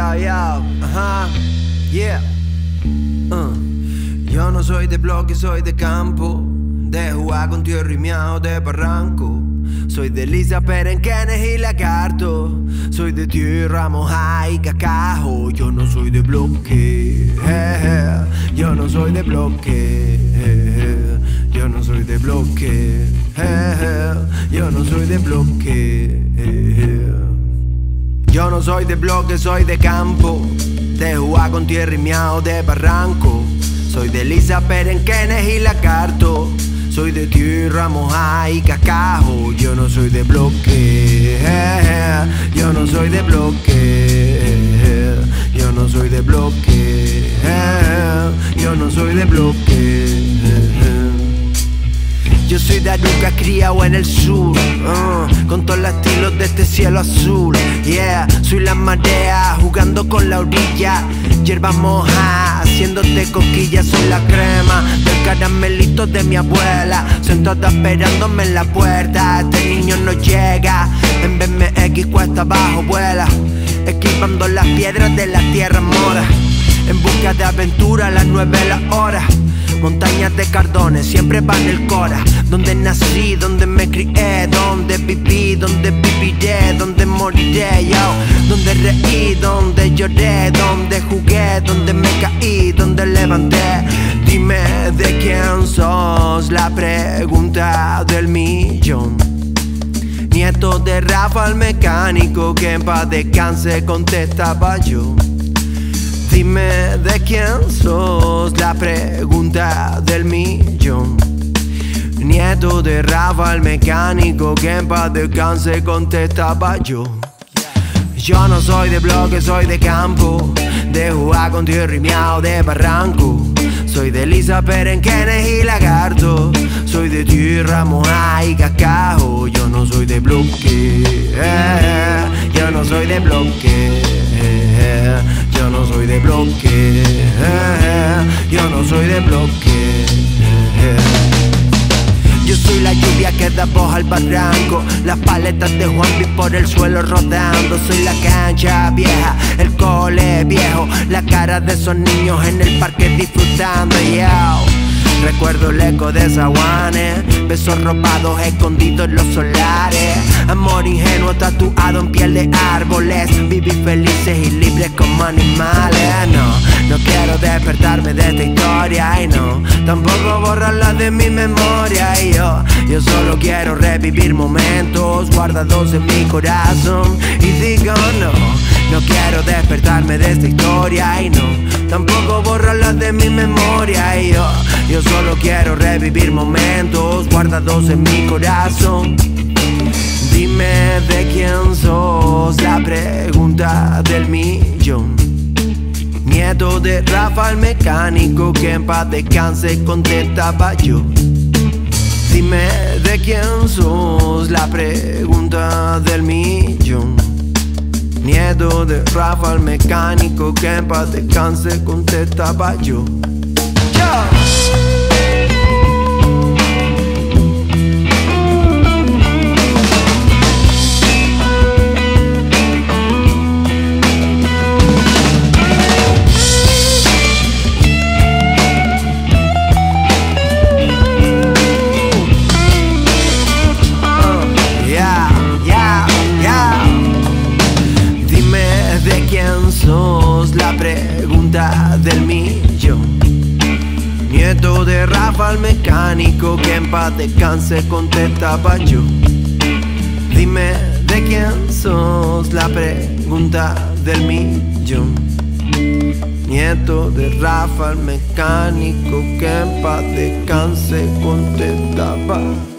Yo, ajá, yeah. Yo no soy de bloque, soy de campo, de jugar con tierra y miau de barranco. Soy de Lisa, Perenquenes y Lagarto. Soy de tierra mojada y cacajo. Yo no soy de bloque, yo no soy de bloque, yo no soy de bloque, yo no soy de bloque. Yo no soy de bloque, soy de campo, de jugar con tierra y miau de barranco. Soy de Lisa, Perenquenes y Lagarto. Soy de tierra mojada y cacajo. Yo no soy de bloque, yo no soy de bloque, yo no soy de bloque, yo no soy de bloque. Yo soy de Aruca, criado en el sur, con todos los estilos de este cielo azul. Yeah, soy la marea jugando con la orilla. Hierba moja, haciéndote cosquillas. Soy la crema del caramelito de mi abuela, sentada esperándome en la puerta. Este niño no llega, en BMX cuesta abajo vuela, esquivando las piedras de la tierra mora. En busca de aventura a las 9 la hora. Montañas de cardones siempre van el cora. Donde nací, donde me crié, donde viví, donde viviré, donde moriré, yo. Donde reí, donde lloré, donde jugué, donde me caí, donde levanté. Dime de quién sos, la pregunta del millón. Nieto de Rafa el mecánico, que en paz descanse, contestaba yo. Dime de quién sos, la pregunta del millón. Nieto de Rafa el mecánico, que en paz descanse, contestaba yo. Yo no soy de bloque, soy de campo, de jugar con tierra y miau de barranco. Soy de Lisa, Perenquenes y Lagarto. Soy de tierra mojada y cacajo. Yo no soy de bloque, yo no soy de bloque, yo no soy de bloque, yo no soy de bloque. Yo soy la lluvia que da voz al barranco, las paletas de Juanpi por el suelo rodando. Soy la cancha vieja, el cole viejo, la cara de esos niños en el parque disfrutando, yo. Recuerdo el eco de Zaguanes, besos robados escondidos en los solares. Amor ingenuo tatuado en piel de árboles. Vivir felices y libres como animales. No quiero despertarme de esta historia y no, tampoco borrarla de mi memoria. Y yo solo quiero revivir momentos guardados en mi corazón. Y digo no quiero despertarme de esta historia y no, tampoco borrarla de mi memoria. Y yo solo quiero revivir momentos guardados en mi corazón. Dime de quién sos, la pregunta del millón. Nieto de Rafa el mecánico, que en paz descanse, contestaba yo. Dime de quién sos, la pregunta del millón. Nieto de Rafa el mecánico, que en paz descanse, contestaba yo. Sos la pregunta del millón. Nieto de Rafa el mecánico, que en paz descanse, contestaba yo. Dime de quién sos, la pregunta del millón. Nieto de Rafa el mecánico, que en paz descanse, contestaba